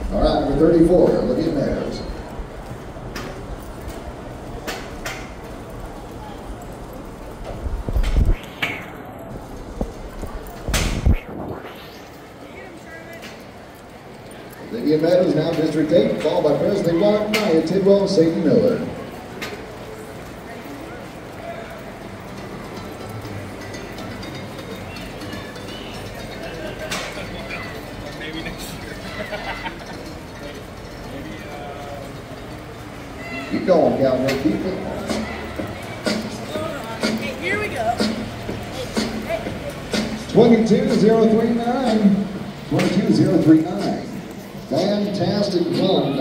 All right, number 34, Olivia Meadows. Olivia Meadows now District 8, followed by Presley Watt, Maya Tidwell, Sadie Miller. Maybe next year. Keep going, Cowboy. Keep it. Okay, here we go. 22,039. 22,039. Fantastic run.